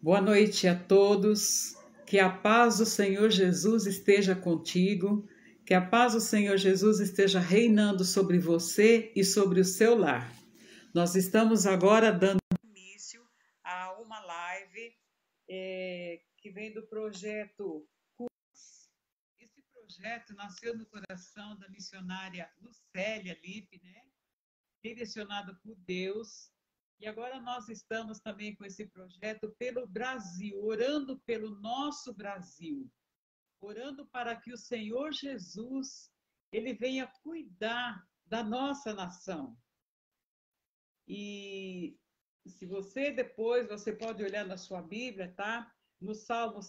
Boa noite a todos. Que a paz do Senhor Jesus esteja contigo. Que a paz do Senhor Jesus esteja reinando sobre você e sobre o seu lar. Nós estamos agora dando início a uma live que vem do projeto CUS. Esse projeto nasceu no coração da missionária Lucélia Lippe, né? Direcionado por Deus. E agora nós estamos também com esse projeto pelo Brasil, orando pelo nosso Brasil, orando para que o Senhor Jesus ele venha cuidar da nossa nação. E se você depois, você pode olhar na sua Bíblia, tá? No Salmos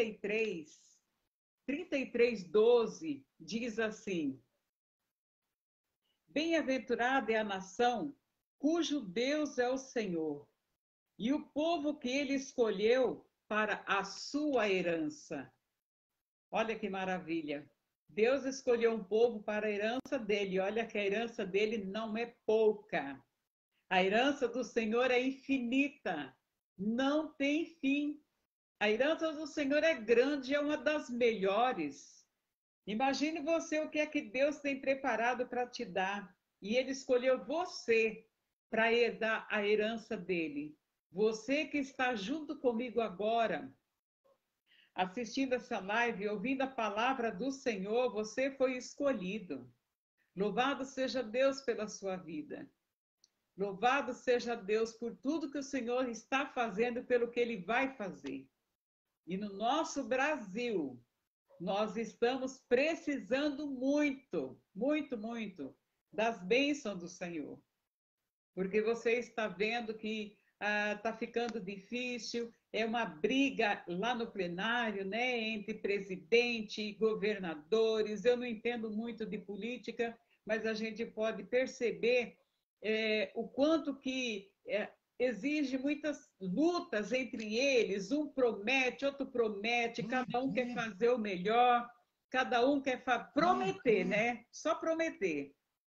33:12, diz assim: Bem-aventurada é a nação cujo Deus é o Senhor, e o povo que ele escolheu para a sua herança. Olha que maravilha! Deus escolheu um povo para a herança dele. Olha que a herança dele não é pouca. A herança do Senhor é infinita, não tem fim. A herança do Senhor é grande, é uma das melhores. Imagine você o que é que Deus tem preparado para te dar. E ele escolheu você para herdar a herança dele. Você que está junto comigo agora, assistindo essa live, ouvindo a palavra do Senhor, você foi escolhido. Louvado seja Deus pela sua vida. Louvado seja Deus por tudo que o Senhor está fazendo, pelo que ele vai fazer. E no nosso Brasil, nós estamos precisando muito, muito, muito das bênçãos do Senhor. Porque você está vendo que está ficando difícil, é uma briga lá no plenário, né, entre presidente e governadores. Eu não entendo muito de política, mas a gente pode perceber o quanto que exige muitas lutas entre eles, um promete, outro promete, cada um quer fazer o melhor, cada um quer prometer, né? Só prometer.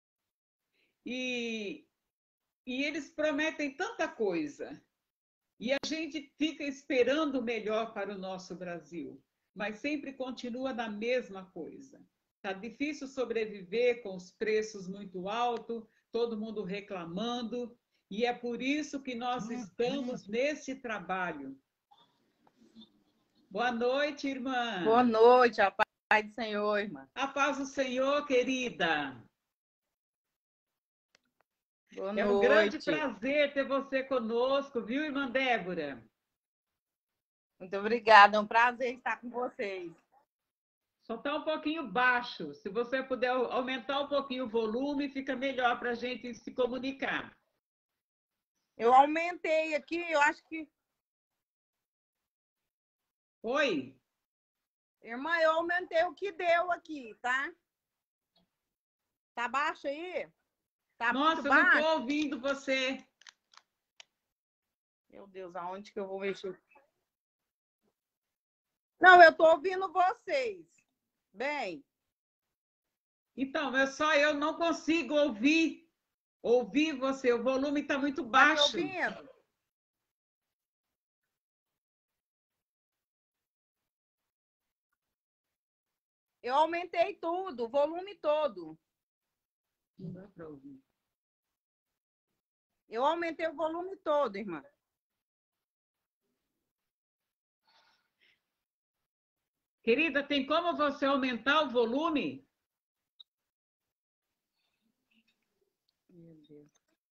E eles prometem tanta coisa. E a gente fica esperando o melhor para o nosso Brasil, mas sempre continua na mesma coisa. Está difícil sobreviver com os preços muito altos, todo mundo reclamando, e é por isso que nós estamos nesse trabalho. Boa noite, irmã. Boa noite, a paz do Senhor, irmã. A paz do Senhor, querida. Boa noite. É um grande prazer ter você conosco, viu, irmã Débora? Muito obrigada, é um prazer estar com vocês. Só está um pouquinho baixo. Se você puder aumentar um pouquinho o volume, fica melhor para a gente se comunicar. Eu aumentei aqui, eu acho que... Oi? Irmã, eu aumentei o que deu aqui, tá? Tá baixo aí? Tá Nossa, muito eu não baixo? estou ouvindo você. Meu Deus, aonde que eu vou mexer? Não, eu tô ouvindo vocês. Bem. Então, eu não consigo ouvir você. O volume está muito baixo. Tá me ouvindo? Eu aumentei tudo, o volume todo. Não dá para ouvir. Eu aumentei o volume todo, irmã. Querida, tem como você aumentar o volume? Meu Deus.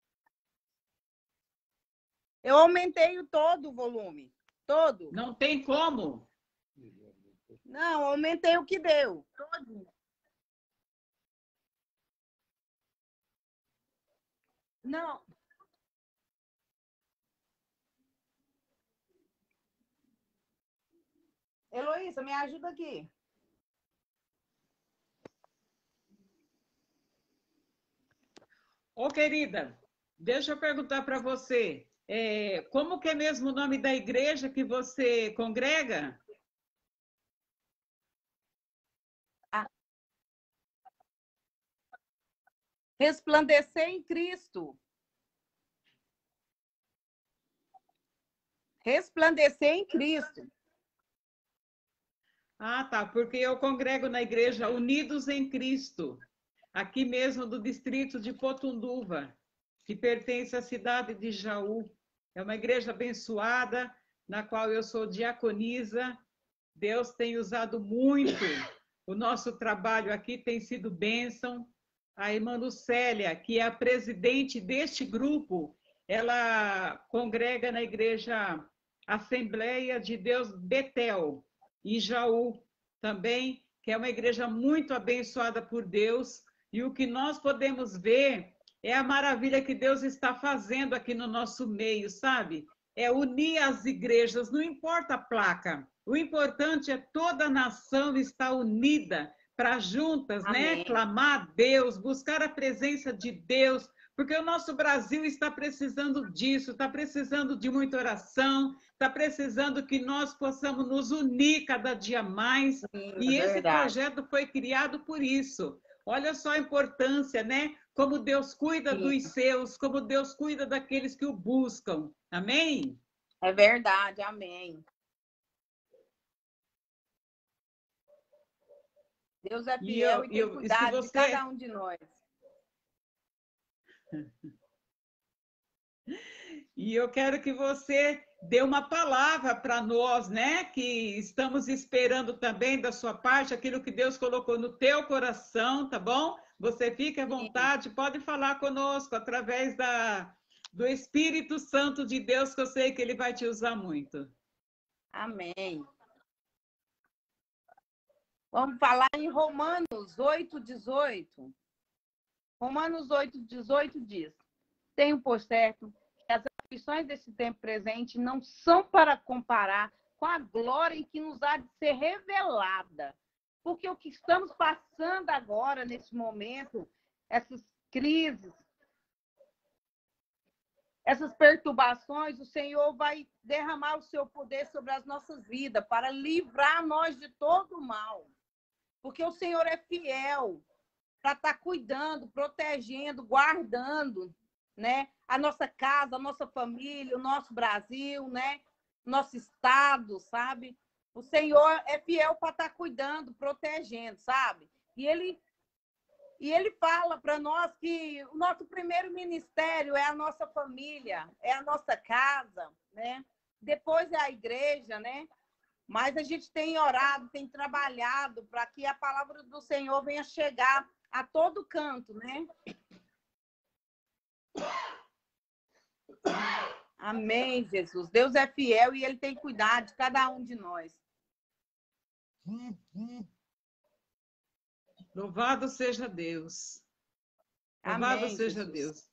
Eu aumentei todo o volume. Todo. Não tem como. Não, aumentei o que deu. Todo. Não. Heloísa, me ajuda aqui. Ô, querida, deixa eu perguntar para você. Como que é mesmo o nome da igreja que você congrega? Resplandecer em Cristo. Resplandecer em Cristo. Ah, tá, porque eu congrego na igreja Unidos em Cristo, aqui mesmo do distrito de Potunduva, que pertence à cidade de Jaú. É uma igreja abençoada, na qual eu sou diaconisa. Deus tem usado muito o nosso trabalho aqui, tem sido bênção. A irmã Lucélia, que é a presidente deste grupo, ela congrega na igreja Assembleia de Deus Betel, em Jaú, também, que é uma igreja muito abençoada por Deus. E o que nós podemos ver é a maravilha que Deus está fazendo aqui no nosso meio, sabe? É unir as igrejas, não importa a placa. O importante é toda a nação estar unida para juntas, né, Amém. clamar a Deus, buscar a presença de Deus, porque o nosso Brasil está precisando disso, está precisando de muita oração, está precisando que nós possamos nos unir cada dia mais. Sim, E é esse verdade. projeto foi criado por isso. Olha só a importância, né? Como Deus cuida Sim, dos seus, como Deus cuida daqueles que o buscam. Amém? é verdade, amém. Deus é fiel e tem E se cuidado de você cada um de nós. E eu quero que você dê uma palavra para nós, né? Que estamos esperando também da sua parte aquilo que Deus colocou no teu coração, tá bom? Você fica à Sim, vontade, pode falar conosco através do Espírito Santo de Deus, que eu sei que ele vai te usar muito. amém. Vamos falar em Romanos 8:18. Romanos 8:18 diz: Tenho por certo que as aflições desse tempo presente não são para comparar com a glória que nos há de ser revelada. Porque o que estamos passando agora, nesse momento, essas crises, essas perturbações, o Senhor vai derramar o seu poder sobre as nossas vidas para livrar nós de todo o mal. Porque o Senhor é fiel para estar cuidando, protegendo, guardando, né? A nossa casa, a nossa família, o nosso Brasil, né? Nosso estado, sabe? O Senhor é fiel para estar cuidando, protegendo, sabe? E ele fala para nós que o nosso primeiro ministério é a nossa família, é a nossa casa, né? Depois é a igreja, né? Mas a gente tem orado, tem trabalhado para que a palavra do Senhor venha chegar a todo canto, né? Amém, Jesus. Deus é fiel e ele tem cuidado de cada um de nós. Louvado seja Deus. Louvado Amém, seja Jesus. Deus.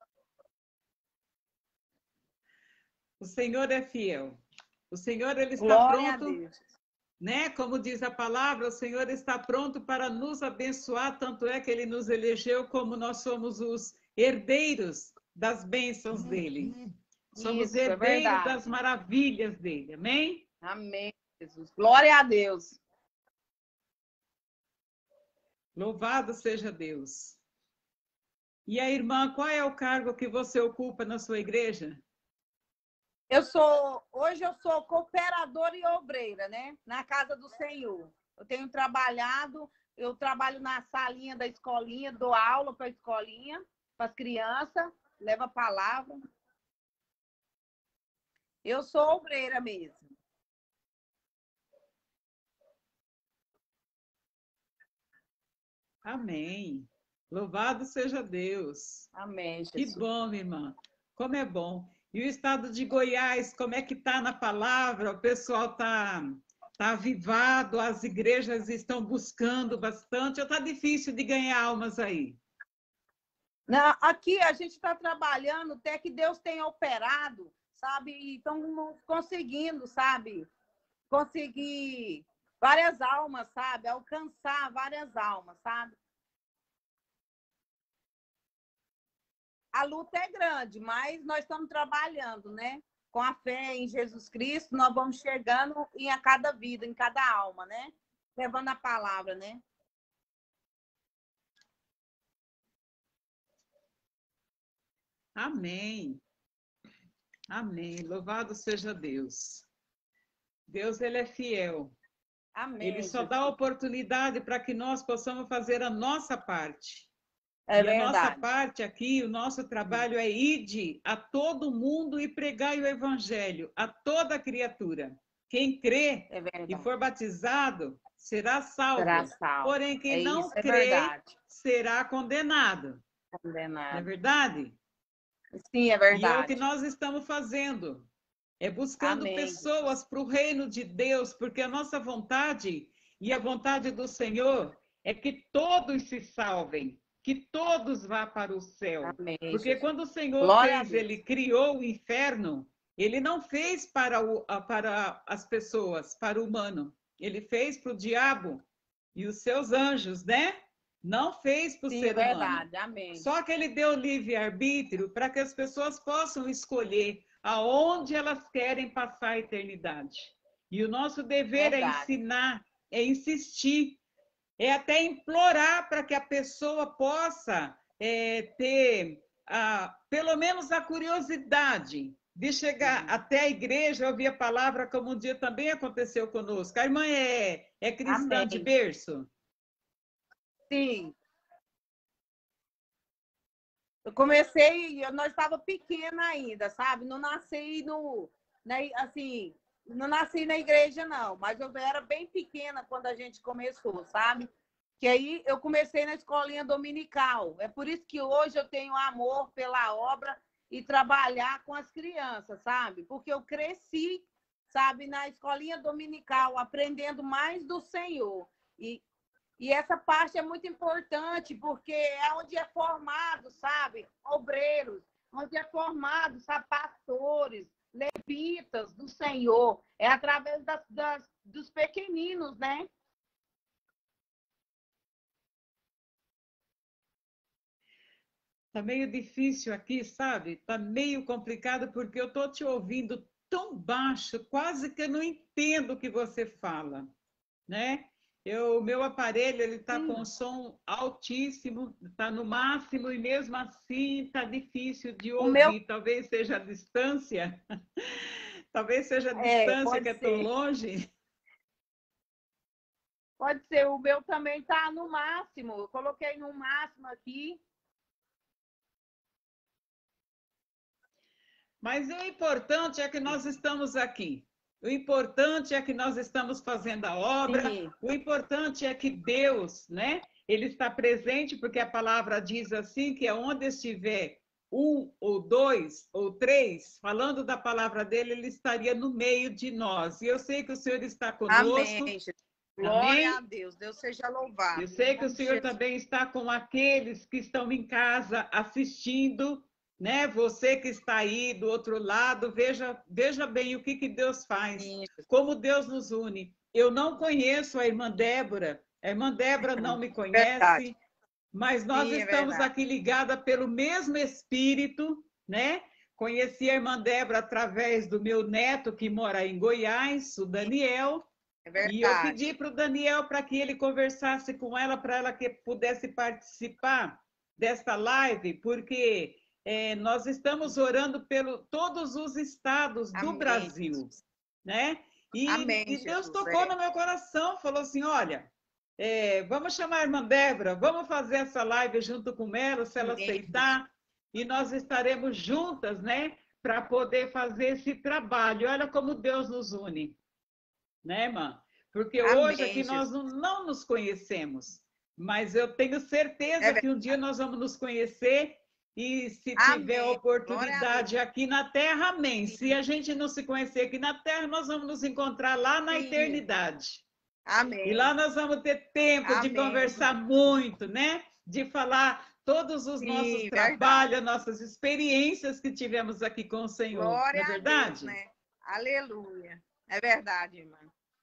O Senhor é fiel. O Senhor, ele está Glória a pronto, Deus. né? Como diz a palavra, o Senhor está pronto para nos abençoar, tanto é que ele nos elegeu como nós somos os herdeiros das bênçãos dele. Somos Isso, é herdeiros das verdade. maravilhas dele. Amém? Amém, Jesus. Glória a Deus. Louvado seja Deus. E a irmã, qual é o cargo que você ocupa na sua igreja? Hoje eu sou cooperadora e obreira, né? Na casa do Senhor. Eu tenho trabalhado, eu trabalho na salinha da escolinha, dou aula para a escolinha, para as crianças, levo a palavra. Eu sou obreira mesmo. Amém. Louvado seja Deus. Amém, Que Jesus. bom, minha irmã. Como é bom. E o estado de Goiás, como é que está na palavra? O pessoal tá avivado, as igrejas estão buscando bastante, ou está difícil de ganhar almas aí? Aqui a gente está trabalhando até que Deus tenha operado, sabe? E estamos conseguindo, sabe? Conseguir várias almas, sabe? Alcançar várias almas, sabe? A luta é grande, mas nós estamos trabalhando, né? Com a fé em Jesus Cristo, nós vamos chegando em a cada vida, em cada alma, né? Levando a palavra, né? Amém. Amém. Louvado seja Deus. Deus, ele é fiel. Amém. Ele só dá oportunidade para que nós possamos fazer a nossa parte. É e verdade. a nossa parte aqui, o nosso trabalho é ir a todo mundo e pregar o evangelho a toda criatura. Quem crê e for batizado será salvo. Será salvo. Porém, quem não crê verdade. será condenado. Condenado. Não é verdade? Sim, é verdade. E é o que nós estamos fazendo. É buscando pessoas para o reino de Deus, porque a nossa vontade e a vontade do Senhor é que todos se salvem, que todos vá para o céu. Amém, porque Jesus. quando o Senhor Glória ele criou o inferno, ele não fez para as pessoas, para o humano. Ele fez para o diabo e os seus anjos, né? Não fez para o ser humano. Verdade. Amém. Só que ele deu livre-arbítrio para que as pessoas possam escolher aonde elas querem passar a eternidade. E o nosso dever é ensinar, é insistir, é até implorar para que a pessoa possa ter pelo menos a curiosidade de chegar até a igreja, ouvir a palavra, como um dia também aconteceu conosco. A irmã é cristã de berço? Sim. Eu comecei, nós estava pequena ainda, sabe? Não nasci não nasci na igreja, não, mas eu era bem pequena quando a gente começou, sabe? Que aí eu comecei na escolinha dominical. É por isso que hoje eu tenho amor pela obra e trabalhar com as crianças, sabe? Porque eu cresci, sabe, na escolinha dominical, aprendendo mais do Senhor. E essa parte é muito importante, porque é onde é formado, sabe, obreiros, onde é formado, sabe, pastores, levitas do Senhor. É através dos pequeninos, né? Tá meio difícil aqui, sabe? Tá meio complicado, porque eu tô te ouvindo tão baixo, quase que eu não entendo o que você fala, né? Meu aparelho ele está com som altíssimo, está no máximo, e mesmo assim está difícil de ouvir. Talvez seja a distância, talvez seja a distância que é tão longe. Pode ser, o meu também está no máximo. Eu coloquei no máximo aqui. Mas o importante é que nós estamos aqui. O importante é que nós estamos fazendo a obra. Sim. O importante é que Deus, né? Ele está presente, porque a palavra diz assim, que onde estiver um ou dois ou três, falando da palavra dele, ele estaria no meio de nós. E eu sei que o Senhor está conosco. Amém. Glória a Deus. Deus seja louvado. Eu sei que o Senhor também está com aqueles que estão em casa assistindo, né? Você que está aí do outro lado, veja bem o que Deus faz, como Deus nos une. Eu não conheço a irmã Débora não me conhece, mas nós estamos aqui ligadas pelo mesmo Espírito, né? Conheci a irmã Débora através do meu neto que mora em Goiás, o Daniel. E eu pedi para o Daniel para que ele conversasse com ela, para ela que pudesse participar desta live, porque nós estamos orando por todos os estados do Brasil, né? E Deus tocou no meu coração, falou assim, olha, vamos chamar a irmã Débora, vamos fazer essa live junto com ela, se ela aceitar, e nós estaremos juntas, né? Para poder fazer esse trabalho. Olha como Deus nos une. Né, irmã? Porque hoje aqui nós não nos conhecemos, mas eu tenho certeza que um dia nós vamos nos conhecer e se tiver oportunidade aqui na Terra, amém. Se a gente não se conhecer aqui na Terra, nós vamos nos encontrar lá na eternidade. Amém. E lá nós vamos ter tempo de conversar muito, né? De falar todos os nossos trabalhos, nossas experiências que tivemos aqui com o Senhor. Glória não é verdade? A Deus, né? Aleluia. É verdade, irmã.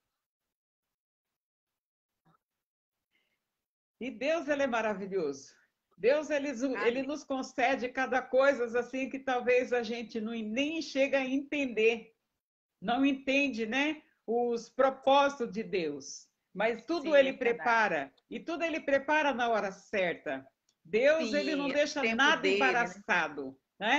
E Deus, ele é maravilhoso. Deus, ele nos concede cada coisa assim que talvez a gente nem chega a entender. Não entende, né? Os propósitos de Deus. Mas tudo ele prepara. E tudo ele prepara na hora certa. Deus, ele não deixa nada embaraçado, né?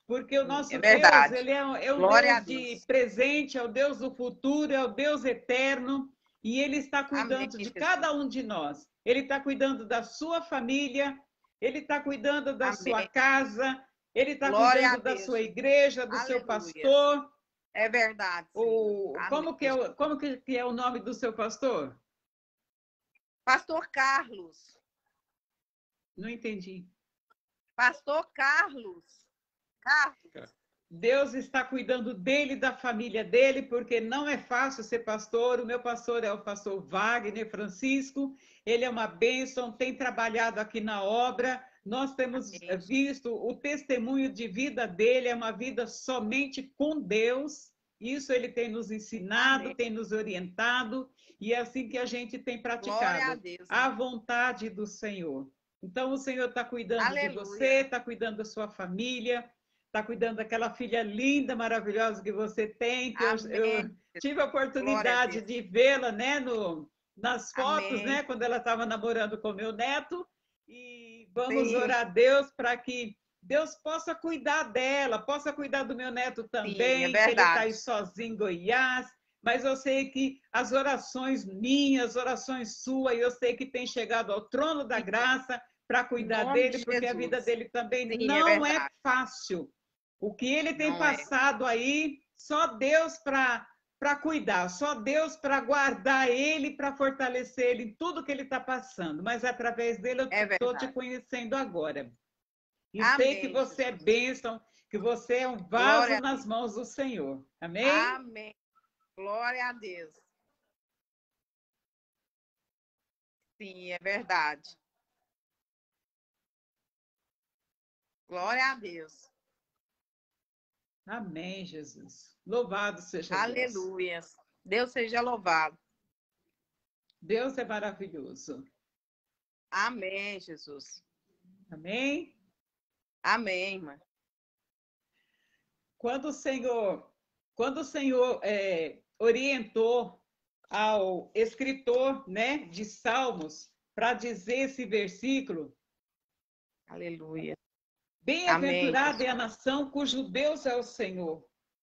Porque o nosso É Deus, verdade. ele é um Glória a Deus de Deus. presente, é o Deus do futuro, é o Deus eterno, e Ele está Amém, cuidando de Jesus. cada um de nós. Ele está cuidando da sua família, Ele está cuidando da sua Amém. casa, Ele está Glória a cuidando da Deus, sua Jesus. igreja, do seu Aleluia. pastor. É verdade, Senhor. Amém. Como que é o nome do seu pastor? Pastor Carlos. Não entendi. Pastor Carlos. Carlos. Deus está cuidando dele e da família dele, porque não é fácil ser pastor. O meu pastor é o pastor Wagner Francisco, ele é uma bênção, tem trabalhado aqui na obra. Nós temos Amém. visto o testemunho de vida dele, é uma vida somente com Deus. Isso ele tem nos ensinado, Amém. tem nos orientado, e é assim que a gente tem Glória a praticado Deus. a vontade do Senhor. Então, o Senhor está cuidando Aleluia. de você, está cuidando da sua família, está cuidando daquela filha linda, maravilhosa que você tem, que eu tive a oportunidade de vê-la, né, nas fotos, né, quando ela estava namorando com meu neto, e vamos orar a Deus para que Deus possa cuidar dela, possa cuidar do meu neto também, Sim, é que ele está aí verdade. sozinho em Goiás, mas eu sei que as orações minhas, orações suas, eu sei que tem chegado ao trono da graça para Em cuidar nome dele, de porque a vida Jesus. dele também Sim, é não é verdade. fácil. O que ele tem Não é. passado aí, só Deus para cuidar, só Deus para guardar ele, para fortalecer ele em tudo que ele está passando. Mas através dele eu É estou te verdade. conhecendo agora. E sei que Amém, você é Jesus. bênção, que você é um vaso Glória a nas Deus. mãos do Senhor. Amém? Amém. Glória a Deus. Sim, é verdade. Glória a Deus. Amém, Jesus. Louvado seja Deus. Aleluia. Deus seja louvado. Deus é maravilhoso. Amém, Jesus. Amém? Amém, irmã. Quando o Senhor orientou ao escritor, né, de Salmos para dizer esse versículo, Aleluia. bem-aventurada é a nação cujo Deus é o Senhor,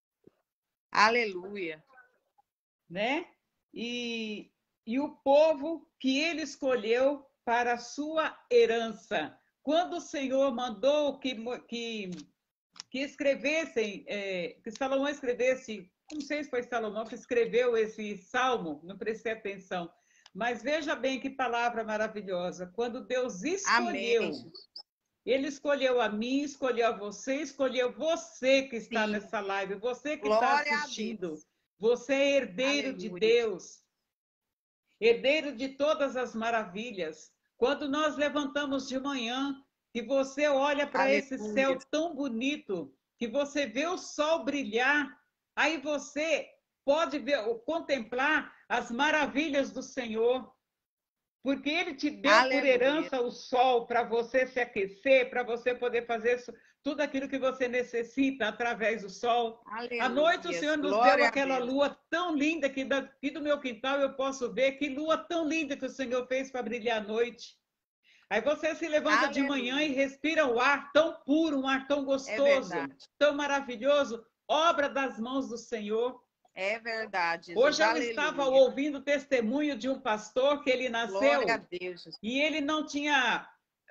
Aleluia. né? E o povo que ele escolheu para a sua herança. Quando o Senhor mandou que escrevessem, que Salomão escrevesse, não sei se foi Salomão que escreveu esse salmo, não prestei atenção, mas veja bem que palavra maravilhosa. Quando Deus escolheu, Amém. Ele escolheu a mim, escolheu você que está Sim. nessa live, você que está Glória a assistindo. Deus. Você é herdeiro de Aleluia. Deus, herdeiro de todas as maravilhas. Quando nós levantamos de manhã, que você olha para esse céu tão bonito, que você vê o sol brilhar, aí você pode ver, contemplar as maravilhas do Senhor, porque Ele te deu por herança o sol para você se aquecer, para você poder fazer tudo aquilo que você necessita através do sol. Aleluia. À noite o Senhor nos deu aquela lua tão linda que daqui do meu quintal eu posso ver, que lua tão linda que o Senhor fez para brilhar à noite. Aí você se levanta de manhã e respira o ar tão puro, um ar tão gostoso, tão maravilhoso, obra das mãos do Senhor. É verdade. Jesus. Hoje eu estava ouvindo o testemunho de um pastor que ele nasceu e ele não tinha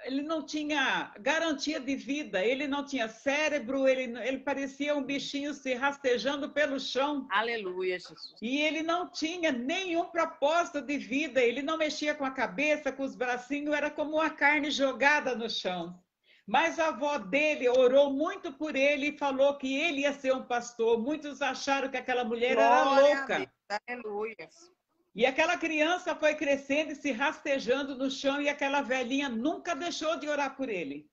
garantia de vida, ele não tinha cérebro, ele parecia um bichinho se rastejando pelo chão. Aleluia, Jesus. E ele não tinha nenhum propósito de vida, ele não mexia com a cabeça, com os bracinhos, era como uma carne jogada no chão. Mas a avó dele orou muito por ele e falou que ele ia ser um pastor. Muitos acharam que aquela mulher era louca. Aleluia. E aquela criança foi crescendo e se rastejando no chão e aquela velhinha nunca deixou de orar por ele.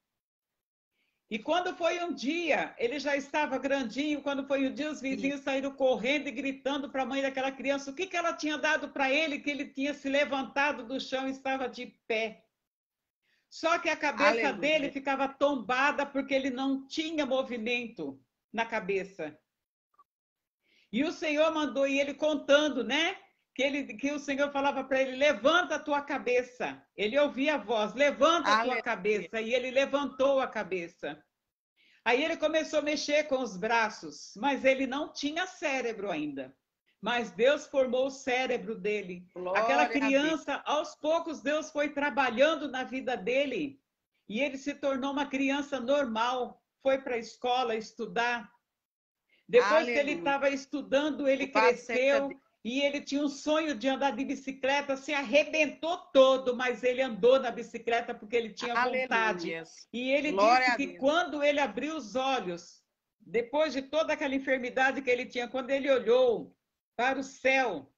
E quando foi um dia, ele já estava grandinho, quando foi um dia, os vizinhos saíram correndo e gritando para a mãe daquela criança o que ela tinha dado para ele, que ele tinha se levantado do chão e estava de pé. Só que a cabeça dele ficava tombada porque ele não tinha movimento na cabeça. E o Senhor mandou, e ele contando, né? Que o Senhor falava para ele, levanta a tua cabeça. Ele ouvia a voz, levanta a tua cabeça. E ele levantou a cabeça. Aí ele começou a mexer com os braços, mas ele não tinha cérebro ainda. Mas Deus formou o cérebro dele. Aquela Glória a Deus. criança, aos poucos, Deus foi trabalhando na vida dele. E ele se tornou uma criança normal. Foi para a escola estudar. Depois que ele Aleluia. estava estudando, ele Louvado seja cresceu. Deus. E ele tinha um sonho de andar de bicicleta, se arrebentou todo, mas ele andou na bicicleta porque ele tinha vontade. Aleluia. E ele Glória disse a que Deus. quando ele abriu os olhos, depois de toda aquela enfermidade que ele tinha, quando ele olhou para o céu,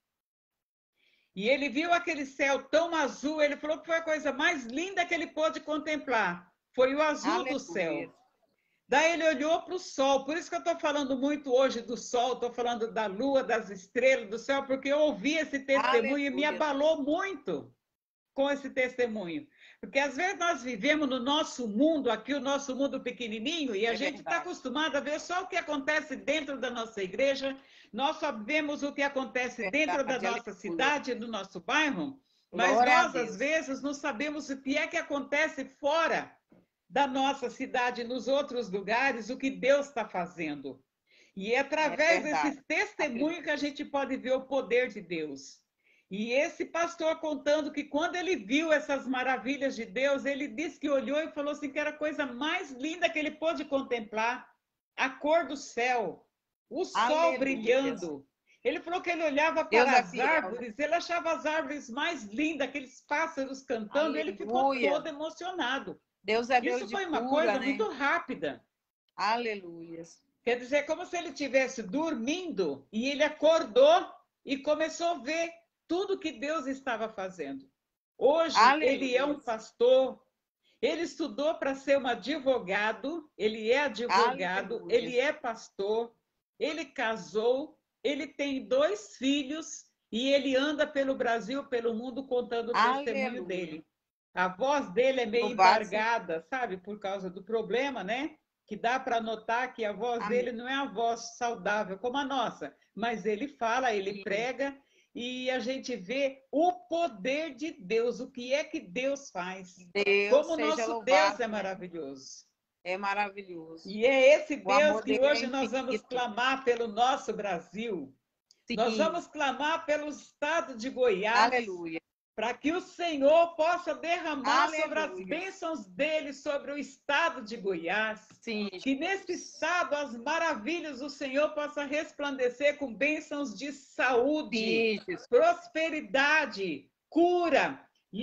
e ele viu aquele céu tão azul, ele falou que foi a coisa mais linda que ele pôde contemplar. Foi o azul do céu. Aleluia. Daí ele olhou para o sol, por isso que eu estou falando muito hoje do sol, estou falando da lua, das estrelas, do céu, porque eu ouvi esse testemunho e me Aleluia. abalou muito com esse testemunho. Porque às vezes nós vivemos no nosso mundo, aqui o nosso mundo pequenininho, e a gente está acostumado a ver só o que acontece dentro da nossa igreja, nós só vemos o que acontece dentro da nossa cidade, do nosso bairro, mas Glória a nós Deus. às vezes não sabemos o que é que acontece fora da nossa cidade, nos outros lugares, o que Deus está fazendo. E é através desses testemunhos que a gente pode ver o poder de Deus. E esse pastor contando que quando ele viu essas maravilhas de Deus, ele disse que olhou e falou assim que era a coisa mais linda que ele pôde contemplar, a cor do céu, o sol Aleluia. brilhando. Ele falou que ele olhava Deus para é as fiel, árvores, ele achava as árvores mais lindas, aqueles pássaros cantando, ele ficou Aleluia. todo emocionado. Deus é Deus Isso de foi uma cura, coisa né? muito rápida. Aleluia. Quer dizer, como se ele estivesse dormindo e ele acordou e começou a ver tudo que Deus estava fazendo. Hoje, ele é um pastor, ele estudou para ser um advogado, ele é advogado, Aleluia. ele é pastor, ele casou, ele tem 2 filhos e ele anda pelo Brasil, pelo mundo, contando o testemunho Aleluia. dele. A voz dele é meio Louvado embargada, sabe? Por causa do problema, né? Que dá para notar que a voz Amém. dele não é a voz saudável como a nossa, mas ele fala, ele prega e a gente vê o poder de Deus, o que é que Deus faz. Deus Como o seja nosso louvado, Deus é né? maravilhoso. É maravilhoso. E é esse O Deus amor que dele é hoje nós vamos infinito. clamar pelo nosso Brasil. Sim. Nós vamos clamar pelo estado de Goiás, Aleluia. para que o Senhor possa derramar sobre as Aleluia. bênçãos dele sobre o estado de Goiás. Sim. Que nesse estado as maravilhas do Senhor possa resplandecer com bênçãos de saúde, Sim, Jesus. prosperidade, cura,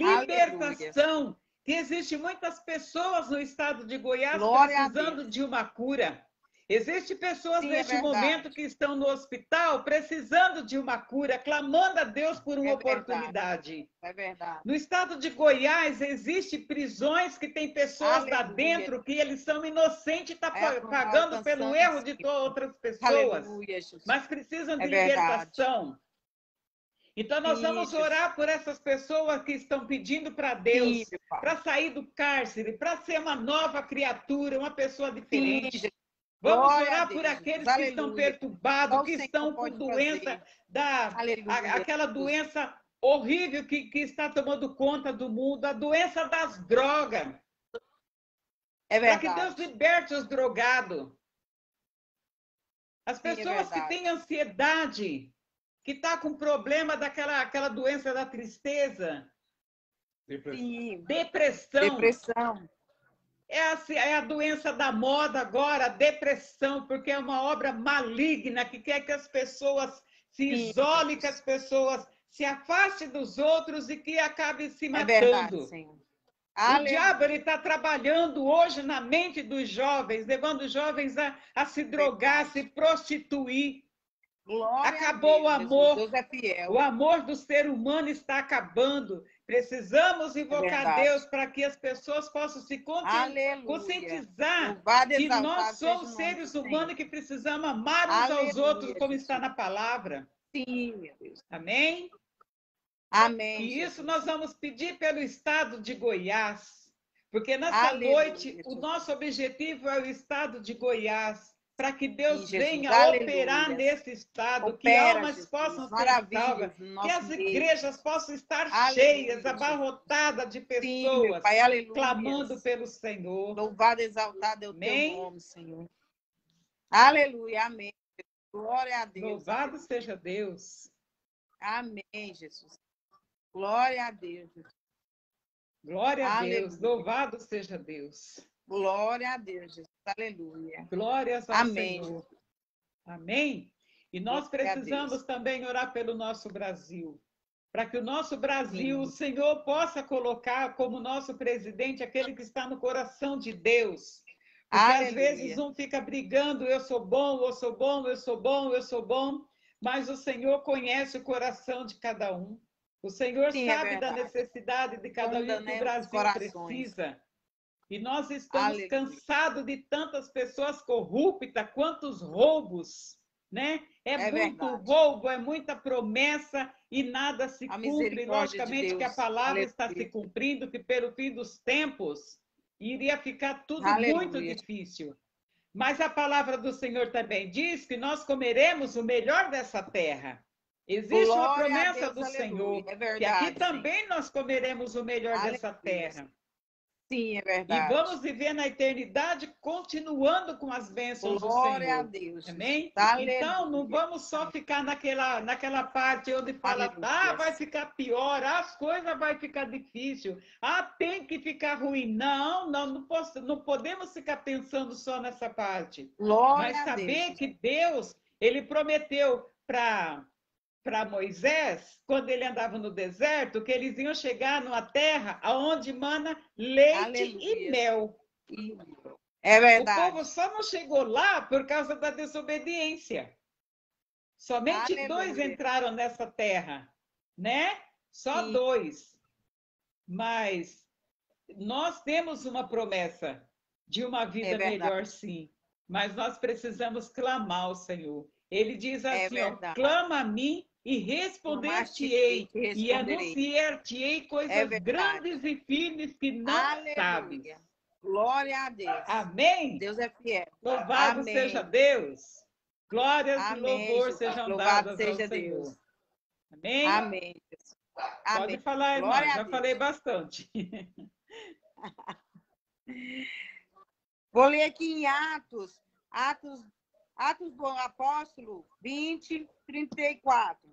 libertação. Que existem muitas pessoas no estado de Goiás Glória a precisando Deus. de uma cura. Existem pessoas Sim, neste é verdade. momento que estão no hospital precisando de uma cura, clamando a Deus por uma É oportunidade. É verdade. No estado de Goiás, existem prisões que tem pessoas lá Aleluia. dentro que eles são inocentes e estão pagando pelo erro de outras pessoas, Aleluia, Jesus. mas precisam de É verdade. libertação. Então, nós vamos Isso. orar por essas pessoas que estão pedindo para Deus, Sim, meu Pai. para sair do cárcere, para ser uma nova criatura, uma pessoa diferente. Sim, Vamos glória a orar Deus, por aqueles Jesus. que estão Aleluia. perturbados, Só o que Senhor estão com pode doença, Aleluia. aquela doença horrível que está tomando conta do mundo, a doença das drogas. É Para verdade. que Deus liberte os drogados. As Sim, é pessoas que verdade. têm ansiedade, que estão com problema aquela doença da tristeza, Sim. depressão. Depressão. É a doença da moda agora, a depressão, porque é uma obra maligna que quer que as pessoas se isolem, que as pessoas se afastem dos outros e que acabem se É matando. verdade, Senhor. O diabo está trabalhando hoje na mente dos jovens, levando os jovens a se drogar, a se prostituir. Glória Acabou a o Deus, amor. Jesus. Deus é fiel. O amor do ser humano está acabando. Precisamos invocar verdade. Deus para que as pessoas possam se Aleluia. conscientizar Louvado e que exaltado nós seja o somos nome seres do Senhor. humanos que precisamos amar uns aos Aleluia, outros, como Jesus. está na palavra. Sim, meu Deus. Amém? Amém. E isso Jesus. nós vamos pedir pelo estado de Goiás, porque nessa Aleluia, noite Jesus. o nosso objetivo é o estado de Goiás, para que Deus Sim, Jesus. venha operar Aleluia. nesse estado, que Opera, almas Jesus. possam ser Maravilha salvas, no que nosso as meio. igrejas possam estar cheias, Aleluia, Jesus. abarrotadas de Sim, meu pessoas Pai. Aleluia. clamando pelo Senhor. Louvado, exaltado é o teu Amém? nome, Senhor. Aleluia. Amém. Glória a Deus. Louvado Aleluia. seja Deus. Amém, Jesus. Glória a Deus. Jesus. Glória a Deus. Aleluia. Louvado seja Deus. Glória a Deus, Jesus. Aleluia. Glórias ao Amém. Senhor. Amém? E nós Glória a precisamos Deus. também orar pelo nosso Brasil, para que o nosso Brasil, Sim. o Senhor possa colocar como nosso presidente aquele que está no coração de Deus. Porque às vezes Aleluia. um fica brigando, eu sou bom, eu sou bom, eu sou bom, eu sou bom, mas o Senhor conhece o coração de cada um. O Senhor Sim, é sabe da verdade. necessidade de cada um e Sonda, o que o né, os Brasil corações. precisa. E nós estamos Aleluia. cansados de tantas pessoas corruptas, quantos roubos, né? É muito verdade. roubo, é muita promessa e nada se A cumpre. misericórdia de Logicamente que a Deus. palavra está se Aleluia. cumprindo, que pelo fim dos tempos iria ficar tudo muito Aleluia. difícil. Mas a palavra do Senhor também diz que nós comeremos o melhor dessa terra. Existe uma Glória a promessa Deus, do aleluia. Senhor, É que aqui verdade, também nós comeremos o melhor dessa aleluia. terra. Sim, é E verdade. vamos viver na eternidade continuando com as bênçãos do Glória a Senhor. Deus. Amém? Aleluia. Então, não vamos só ficar naquela parte onde fala, Aleluia. vai ficar pior, as coisas vai ficar difícil, tem que ficar ruim. Não podemos ficar pensando só nessa parte. Glória Mas a saber Deus. que Deus, ele prometeu para Moisés, quando ele andava no deserto, que eles iam chegar numa terra onde mana leite e Aleluia. mel. É O verdade. povo só não chegou lá por causa da desobediência. Somente Aleluia. 2 entraram nessa terra, né? Só Sim. 2. Mas nós temos uma promessa de uma vida melhor, sim. Mas nós precisamos clamar ao Senhor. Ele diz assim, clama a mim e responder-te-ei, e anunciar-te-ei coisas grandes e firmes que não sabes. Glória a Deus. Amém? Deus é fiel. Louvado seja Deus. Glórias e louvor Jesus. sejam Louvado dadas seja ao Senhor. Deus. Amém? Amém. Pode falar, irmã. Glória Já falei bastante. Vou ler aqui em Atos do Apóstolo 20, 34.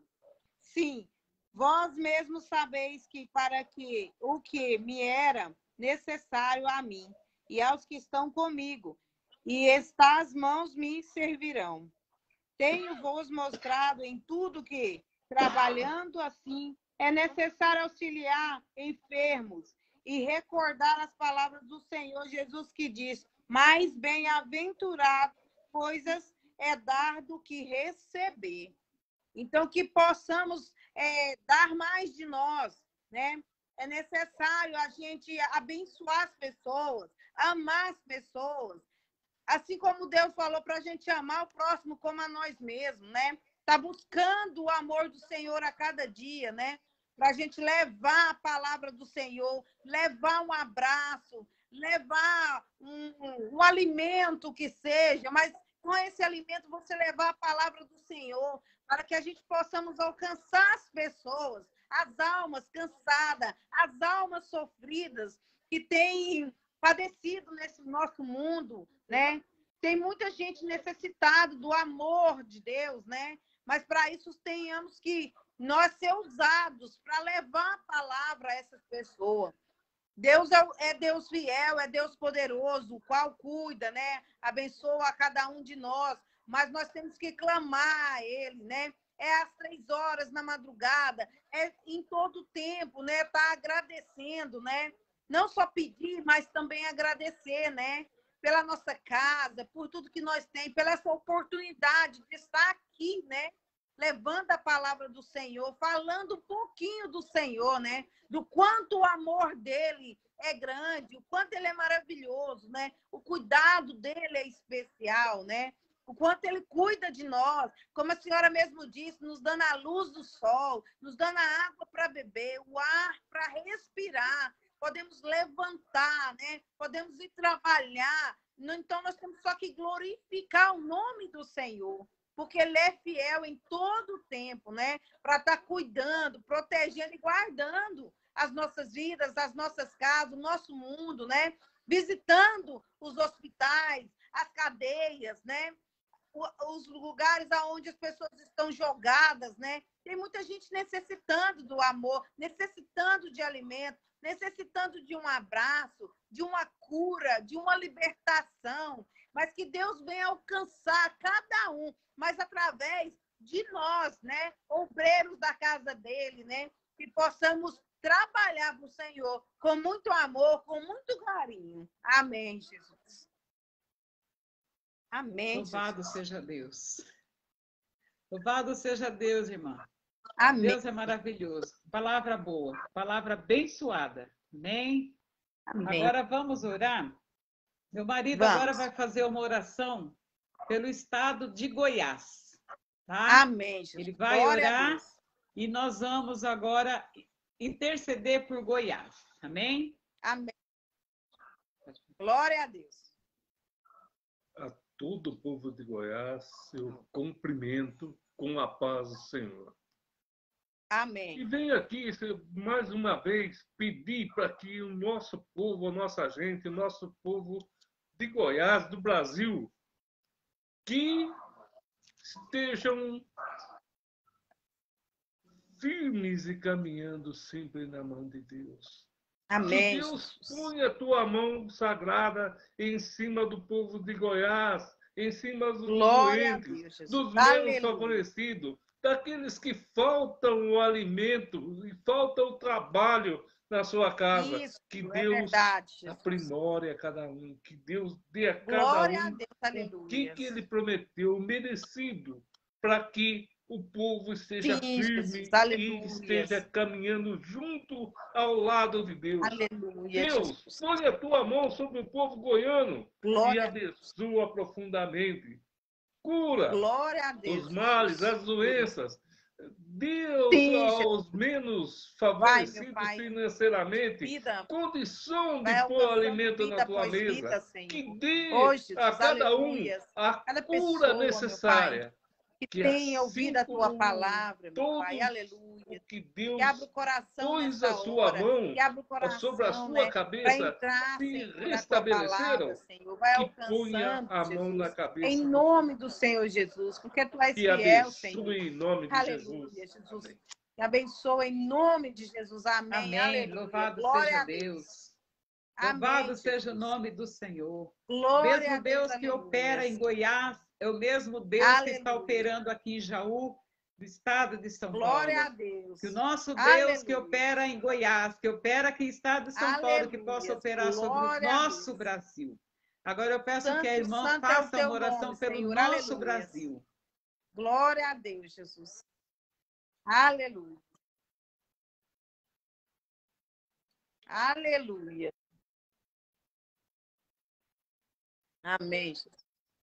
Sim, vós mesmos sabeis que para que o que me era necessário a mim e aos que estão comigo, e estas mãos me servirão. Tenho-vos mostrado em tudo que, trabalhando assim, é necessário auxiliar enfermos e recordar as palavras do Senhor Jesus que diz, mais bem-aventurado coisas é dar do que receber. Então, que possamos dar mais de nós, né? É necessário a gente abençoar as pessoas, amar as pessoas, assim como Deus falou para a gente amar o próximo como a nós mesmos, né? Tá buscando o amor do Senhor a cada dia, né? Para a gente levar a palavra do Senhor, levar um abraço, levar um alimento que seja, mas com esse alimento você levar a palavra do Senhor, para que a gente possamos alcançar as pessoas, as almas cansadas, as almas sofridas que têm padecido nesse nosso mundo, né? Tem muita gente necessitada do amor de Deus, né? Mas para isso tenhamos que nós ser usados para levar a palavra a essas pessoas. Deus é Deus fiel, é Deus poderoso, o qual cuida, né? Abençoa a cada um de nós, mas nós temos que clamar a Ele, né? É às 3 horas na madrugada, é em todo tempo, né? Tá agradecendo, né? Não só pedir, mas também agradecer, né? Pela nossa casa, por tudo que nós temos, pela essa oportunidade de estar aqui, né? Levando a palavra do Senhor, falando um pouquinho do Senhor, né? Do quanto o amor dele é grande, o quanto ele é maravilhoso, né? O cuidado dele é especial, né? O quanto ele cuida de nós, como a senhora mesmo disse, nos dando a luz do sol, nos dando a água para beber, o ar para respirar, podemos levantar, né? Podemos ir trabalhar, Então, nós temos só que glorificar o nome do Senhor, porque Ele é fiel em todo o tempo, né? Para estar cuidando, protegendo e guardando as nossas vidas, as nossas casas, o nosso mundo, né? Visitando os hospitais, as cadeias, né? Os lugares aonde as pessoas estão jogadas, né? Tem muita gente necessitando do amor, necessitando de alimento, necessitando de um abraço, de uma cura, de uma libertação, mas que Deus venha alcançar cada um, mas através de nós, né? Obreiros da casa dele, né? Que possamos trabalhar para o Senhor com muito amor, com muito carinho. Amém, Jesus. Amém, Louvado Jesus. seja Deus. Louvado seja Deus, irmã. Amém. Deus é maravilhoso. Palavra boa, palavra abençoada. Amém? Amém. Agora vamos orar. Meu marido agora vai fazer uma oração pelo estado de Goiás. Tá? Amém, Jesus. Ele vai Glória orar e nós vamos agora interceder por Goiás. Amém? Amém. Glória a Deus. A todo o povo de Goiás, eu cumprimento com a paz do Senhor. Amém. E venho aqui, mais uma vez, pedir para que o nosso povo, a nossa gente, o nosso povo de Goiás, do Brasil, que estejam firmes e caminhando sempre na mão de Deus. Amém. Que Deus ponha a tua mão sagrada em cima do povo de Goiás, em cima dos doentes, dos menos favorecidos, daqueles que faltam o alimento e falta o trabalho na sua casa. Isso, que Deus aprimore a cada um, que Deus dê a cada um o que Ele prometeu, merecido, para que o povo esteja firme e esteja caminhando junto ao lado de Deus. Aleluia, Deus, põe a tua mão sobre o povo goiano e abençoa profundamente. Cura os males, as doenças. Deus, aos menos favorecidos financeiramente, condição de pôr alimento na tua mesa. Que dê a cada um a cura necessária. Que tenha ouvido a tua palavra, meu Pai, aleluia. Que Deus que abra o coração pôs a sua mão que abra o coração, sobre a sua cabeça, se restabeleceram, que ponha a mão na cabeça. Em nome do Senhor Jesus, porque tu és fiel, Senhor. Em nome de aleluia, Jesus. Que abençoe em nome de Jesus. Amém. Amém. Aleluia. Louvado Glória seja a Deus. Amém, Louvado seja o nome do Senhor. Glória mesmo Deus que opera em Goiás, é o mesmo Deus que está operando aqui em Jaú, do estado de São Paulo. Glória a Deus. Que o nosso Deus que opera em Goiás, que opera aqui no estado de São Paulo, que possa operar sobre o nosso Brasil. Agora eu peço que a irmã faça uma oração pelo nosso Brasil. Glória a Deus, Jesus. Aleluia. Aleluia. Amém, Jesus.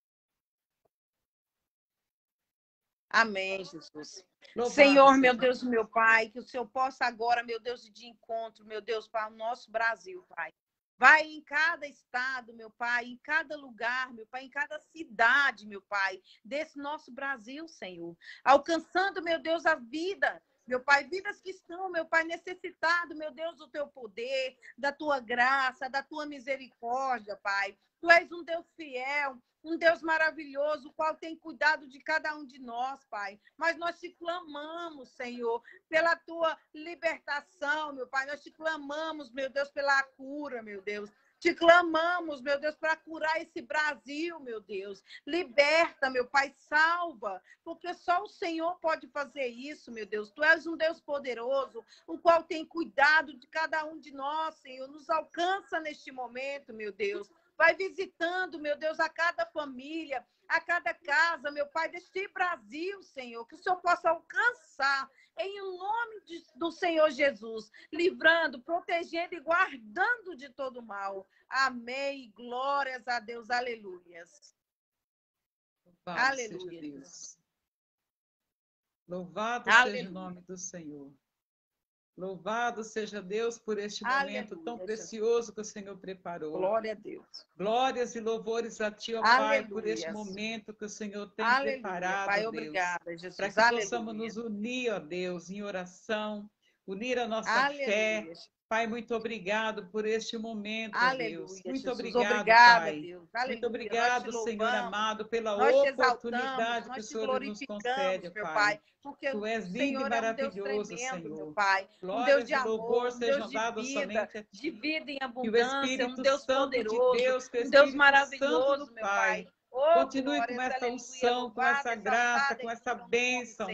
Amém, Jesus. Louvado, Senhor, meu Deus e meu Pai, que o Senhor possa agora, meu Deus, de encontro, meu Deus, para o nosso Brasil, Pai. Vai em cada estado, meu Pai, em cada lugar, meu Pai, em cada cidade, meu Pai, desse nosso Brasil, Senhor. Alcançando, meu Deus, a vida, meu Pai, vidas que estão, meu Pai, necessitados, meu Deus, do teu poder, da tua graça, da tua misericórdia, Pai. Tu és um Deus fiel, um Deus maravilhoso, o qual tem cuidado de cada um de nós, Pai. Mas nós te clamamos, Senhor, pela tua libertação, meu Pai. Nós te clamamos, meu Deus, pela cura, meu Deus. Te clamamos, meu Deus, para curar esse Brasil, meu Deus. Liberta, meu Pai, salva, porque só o Senhor pode fazer isso, meu Deus. Tu és um Deus poderoso, o qual tem cuidado de cada um de nós, Senhor. Nos alcança neste momento, meu Deus. Vai visitando, meu Deus, a cada família, a cada casa, meu Pai, deste Brasil, Senhor, que o Senhor possa alcançar, em nome do Senhor Jesus, livrando, protegendo e guardando de todo mal. Amém. Glórias a Deus. Aleluias. Louvado Aleluia. Seja Deus. Louvado seja o nome do Senhor. Louvado seja Deus por este momento tão precioso que o Senhor preparou. Glória a Deus. Glórias e louvores a Ti, ó Pai, por este momento que o Senhor tem preparado, Pai, Deus. Obrigada, Jesus. Para que possamos nos unir, ó Deus, em oração, unir a nossa fé. Pai, muito obrigado por este momento, Deus. Muito obrigado, Pai. Deus. Muito obrigado, Senhor amado, pela oportunidade que o Senhor nos concede, Pai. Porque Tu és lindo e maravilhoso, Senhor. Pai. Glórias Deus de e louvor sejam dados somente a Ti. De vida em Que o abundância, Espírito Deus Santo poderoso, de Deus, que o Deus Espírito maravilhoso, Santo do meu Pai. Continue com essa unção, com essa graça, com essa bênção.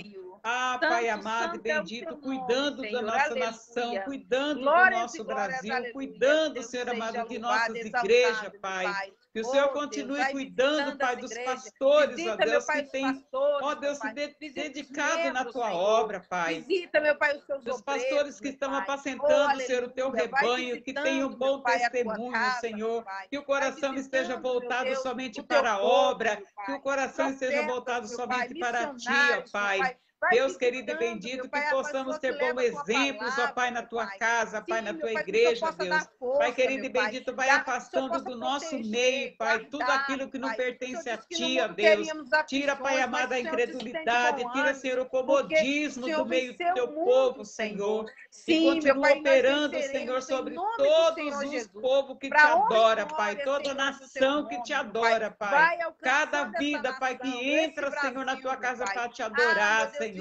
Pai amado e bendito, cuidando da nossa nação, cuidando do nosso Brasil, cuidando, Senhor amado, de nossas igrejas, Pai. Que o Senhor continue cuidando, Pai, dos pastores, ó Deus, que tem, ó Deus, se dedicado na Tua obra, Pai. Visita, meu Pai, os teus dos pastores que estão apacentando, Senhor, o Teu rebanho, que tenham um bom testemunho, Senhor. Que o coração esteja voltado somente para a obra, que o coração esteja voltado somente para Ti, ó Pai. Deus querido e bendito, que possamos ter bons exemplos, ó Pai, na Tua casa, Pai, na Tua igreja, Deus. Pai querido e bendito, vai afastando do nosso meio, Pai, tudo aquilo que não pertence a Ti, ó Deus. Tira, Pai amado, a incredulidade, tira, Senhor, o comodismo do meio do Teu povo, Senhor. E continua operando, Senhor, sobre todos os povos que Te adora, Pai, toda nação que Te adora, Pai. Cada vida, Pai, que entra, Senhor, na Tua casa para Te adorar, Senhor.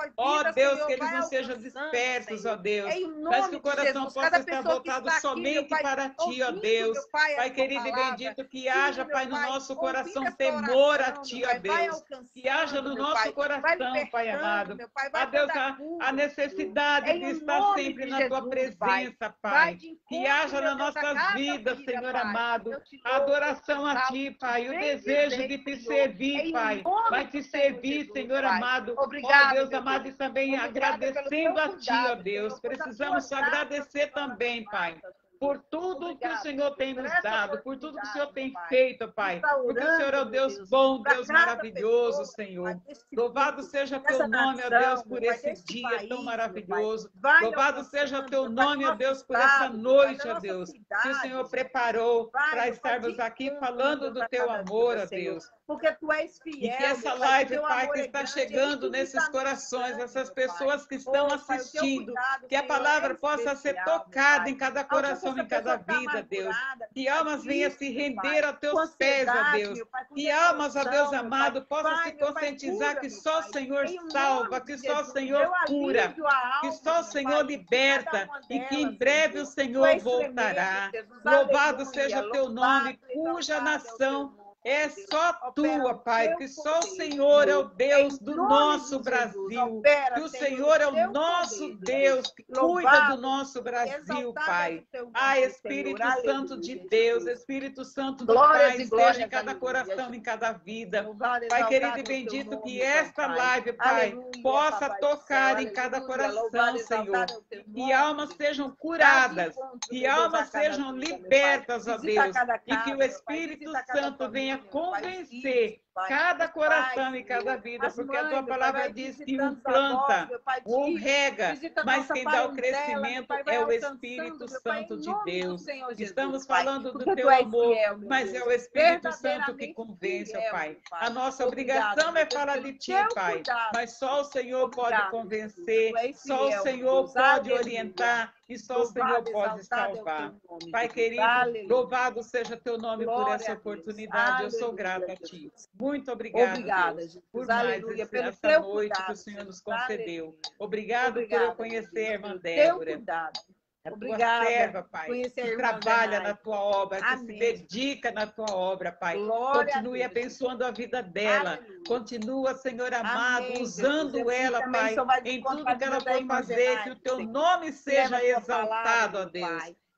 Ó Deus, que eles não sejam dispersos, ó Deus. Mas que o coração possa estar voltado somente para Ti, ó Deus. Pai querido e bendito, que haja, Pai, no nosso coração temor a Ti, ó Deus. Que haja no nosso coração, Pai amado. Ó Deus, a necessidade de estar sempre na Tua presença, Pai. Que haja nas nossas vidas, Senhor amado, a adoração a Ti, Pai. O desejo de Te servir, Pai. Vai Te servir, Senhor amado. Ó Deus amado, e também agradecendo a Ti, ó Deus. Precisamos agradecer também, Pai, por tudo que o Senhor tem nos dado, por tudo que o Senhor tem feito, Pai. Porque o Senhor é o Deus bom, Deus maravilhoso, Senhor. Louvado seja o Teu nome, ó Deus, por esse dia tão maravilhoso. Louvado seja o Teu nome, ó Deus, por essa noite, ó Deus, que o Senhor preparou para estarmos aqui falando do Teu amor, ó Deus. Porque Tu és fiel. E que essa live, Pai, que está chegando nesses corações, essas pessoas que estão assistindo, que a palavra possa ser tocada em cada coração, em cada vida, Deus. Que almas venham se render a Teus pés, ó Deus. Que almas, ó Deus amado, possam se conscientizar que só o Senhor salva, que só o Senhor cura, que só o Senhor liberta e que em breve o Senhor voltará. Louvado seja Teu nome, cuja nação é só Tua, Pai, que só o Senhor é o Deus do nosso Brasil, que o Senhor é o nosso Deus, que cuida do nosso Brasil, Pai. Espírito Santo de Deus, Espírito Santo do Pai, esteja em cada coração, em cada vida. Pai querido e bendito, que esta live, Pai, possa tocar em cada coração, Senhor. Que almas sejam curadas, que almas sejam libertas, ó Deus, e que o Espírito Santo venha convencer cada coração e cada vida, porque a Tua palavra diz que um planta, um rega, mas quem dá o crescimento é o Espírito Santo de Deus. Estamos falando do Teu amor, mas é o Espírito Santo que convence, ó Pai. A nossa obrigação é falar de Ti, Pai, mas só o Senhor pode convencer, só o Senhor pode orientar e só o Senhor pode salvar. Pai querido, louvado seja Teu nome por essa oportunidade. Eu sou grata a Ti. Muito obrigada, Deus, por mais essa noite que o Senhor nos concedeu. Obrigado por eu conhecer a irmã Débora. A Tua serva, Pai, que trabalha na Tua obra, que se dedica na Tua obra, Pai. Continue abençoando a vida dela. Continua, Senhor amado, usando ela, Pai, em tudo que ela for fazer, que o Teu nome seja exaltado, ó Deus.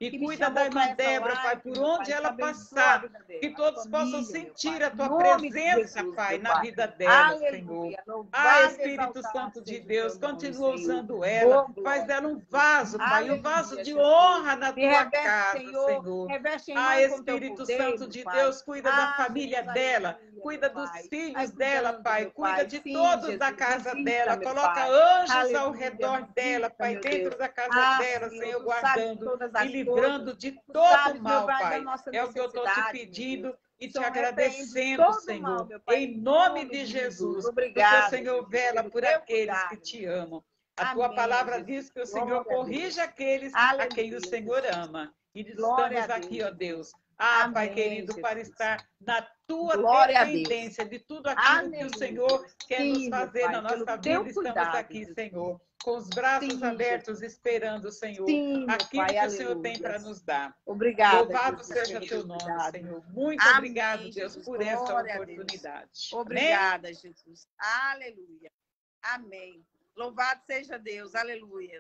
E cuida da irmã Débora, Pai, por onde ela passar. Que todos possam sentir a tua presença, Pai, na vida dela, Senhor. Ah, Espírito Santo de Deus, continua usando ela. Faz dela um vaso, Pai, um vaso de honra na tua casa, Senhor. Ah, Espírito Santo de Deus, cuida da família dela. Cuida dos filhos dela, Pai. Cuida de todos da casa dela. Coloca anjos ao redor dela, Pai, dentro da casa dela, Senhor, guardando e livrando de todo mal, Pai. É o que eu estou te pedindo e te agradecendo, Senhor, em nome de Jesus. Porque o Senhor vela por aqueles que te amam. A tua palavra diz que o Senhor corrige aqueles a quem o Senhor ama. E estamos aqui, ó Deus. Ah, Pai querido, para estar na tua dependência de tudo aquilo que o Senhor quer nos fazer na nossa vida. Estamos aqui, Senhor, com os braços abertos, esperando, Senhor, aquilo que o Senhor tem para nos dar. Obrigada. Louvado seja teu nome, Senhor. Muito obrigado, Deus, por essa oportunidade. Obrigada, Jesus. Aleluia. Amém. Louvado seja Deus. Aleluia.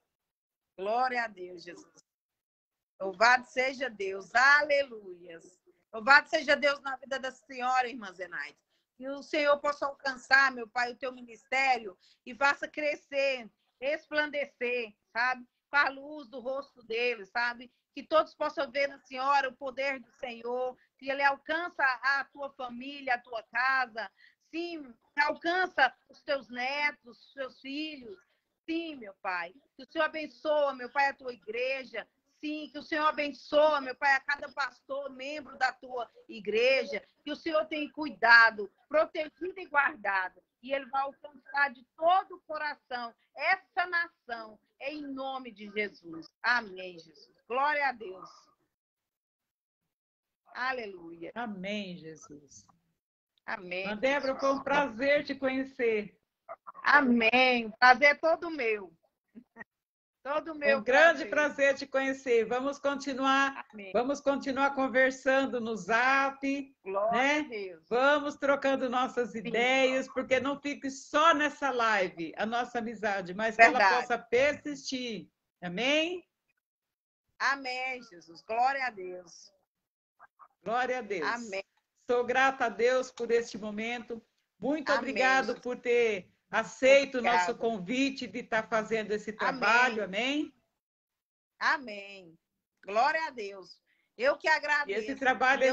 Glória a Deus, Jesus. Louvado seja Deus, aleluia. Louvado seja Deus na vida da senhora, irmã Zenaide. Que o Senhor possa alcançar, meu Pai, o teu ministério e faça crescer, resplandecer, sabe? Com a luz do rosto dele, sabe? Que todos possam ver na senhora o poder do Senhor, que ele alcança a tua família, a tua casa, sim, alcança os teus netos, os teus filhos. Sim, meu Pai. Que o Senhor abençoa, meu Pai, a tua igreja. Sim, que o Senhor abençoa, meu Pai, a cada pastor, membro da tua igreja, que o Senhor tem cuidado, protegido e guardado, e ele vai alcançar de todo o coração essa nação, em nome de Jesus. Amém, Jesus. Glória a Deus. Aleluia. Amém, Jesus. Amém. Irmã Débora, foi um prazer te conhecer. Amém. Prazer é todo meu. Todo meu. Um grande prazer te conhecer. Vamos continuar conversando no Zap, Glória né? a Deus. Vamos trocando nossas ideias, porque não fique só nessa live a nossa amizade, mas que ela possa persistir. Amém? Amém, Jesus. Glória a Deus. Glória a Deus. Amém. Sou grata a Deus por este momento. Muito obrigado por ter aceito o nosso convite de estar fazendo esse trabalho, amém? Amém. Glória a Deus. Eu que agradeço. E esse trabalho,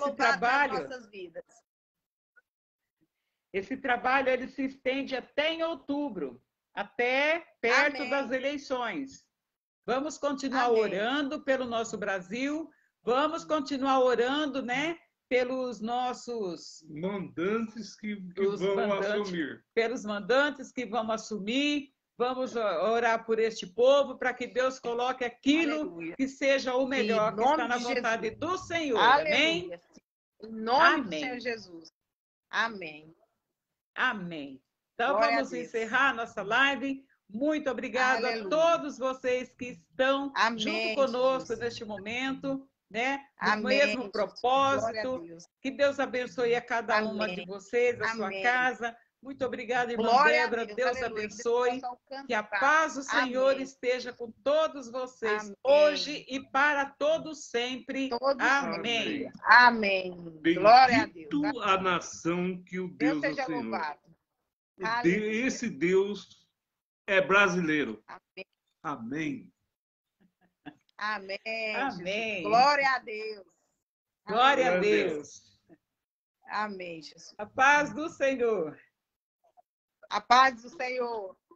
esse trabalho ele se estende até em outubro, até perto das eleições. Vamos continuar orando pelo nosso Brasil, vamos continuar orando, né? Pelos nossos mandantes que vão assumir. Pelos mandantes que vão assumir. Vamos orar por este povo, para que Deus coloque aquilo que seja o melhor, que está na vontade do Senhor. Amém? Em nome do Senhor Jesus. Amém. Amém. Então, vamos encerrar nossa live. Muito obrigada a todos vocês que estão junto conosco neste momento. Né? No mesmo propósito. Que Deus abençoe a cada uma de vocês, a sua casa. Muito obrigada, irmã Débora. Deus abençoe. Que a paz do Senhor esteja com todos vocês, hoje e para todos sempre. Amém. Amém. Glória a Deus. A nação que o Deus do Senhor. Esse Deus é brasileiro. Amém. Amém. Amém. Glória a Deus. Glória a Deus. Amém, Jesus. A paz do Senhor. A paz do Senhor.